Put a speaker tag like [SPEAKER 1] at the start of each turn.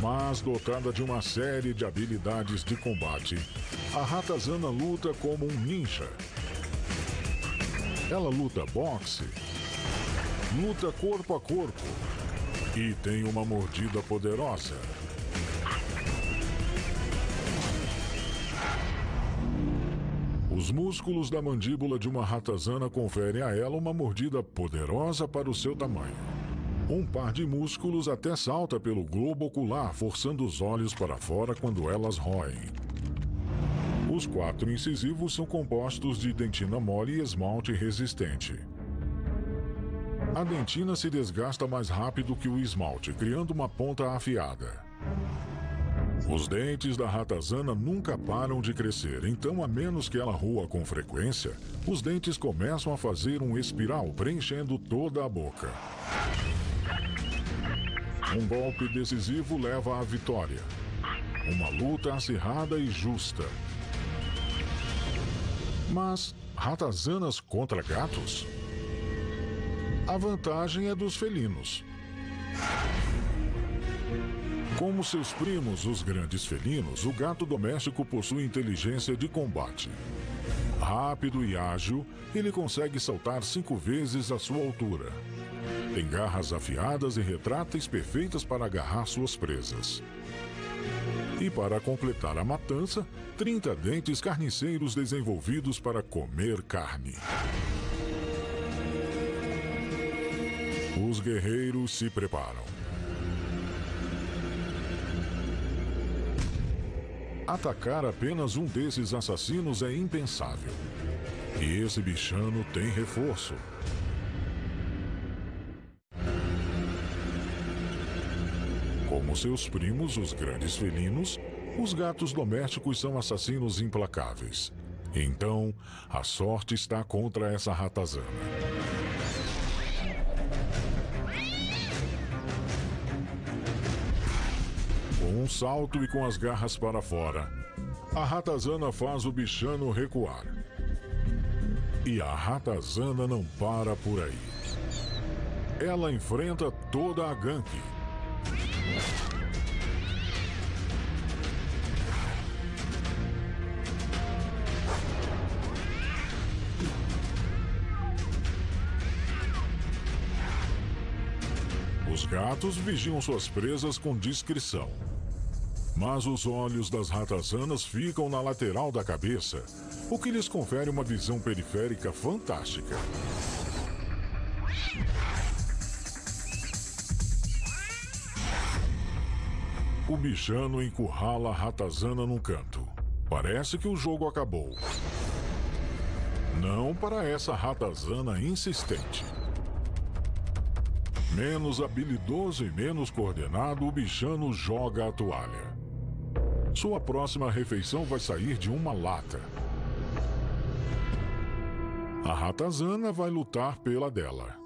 [SPEAKER 1] mas dotada de uma série de habilidades de combate, a Ratazana luta como um ninja. Ela luta boxe, luta corpo a corpo e tem uma mordida poderosa. Os músculos da mandíbula de uma ratazana conferem a ela uma mordida poderosa para o seu tamanho. Um par de músculos até salta pelo globo ocular, forçando os olhos para fora quando elas roem. Os 4 incisivos são compostos de dentina mole e esmalte resistente. A dentina se desgasta mais rápido que o esmalte, criando uma ponta afiada. Os dentes da ratazana nunca param de crescer, então, a menos que ela roa com frequência, os dentes começam a fazer um espiral, preenchendo toda a boca. Um golpe decisivo leva à vitória. Uma luta acirrada e justa. Mas ratazanas contra gatos? A vantagem é dos felinos. Como seus primos, os grandes felinos, o gato doméstico possui inteligência de combate. Rápido e ágil, ele consegue saltar 5 vezes a sua altura. Tem garras afiadas e retráteis perfeitas para agarrar suas presas. E para completar a matança, 30 dentes carniceiros desenvolvidos para comer carne. Os guerreiros se preparam. Atacar apenas um desses assassinos é impensável. E esse bichano tem reforço. Como seus primos, os grandes felinos, os gatos domésticos são assassinos implacáveis. Então, a sorte está contra essa ratazana. Com um salto e com as garras para fora, a ratazana faz o bichano recuar. E a ratazana não para por aí. Ela enfrenta toda a gangue. Os gatos vigiam suas presas com discrição. Mas os olhos das ratazanas ficam na lateral da cabeça, o que lhes confere uma visão periférica fantástica. O bichano encurrala a ratazana num canto. Parece que o jogo acabou. Não para essa ratazana insistente. Menos habilidoso e menos coordenado, o bichano joga a toalha. Sua próxima refeição vai sair de uma lata. A ratazana vai lutar pela dela.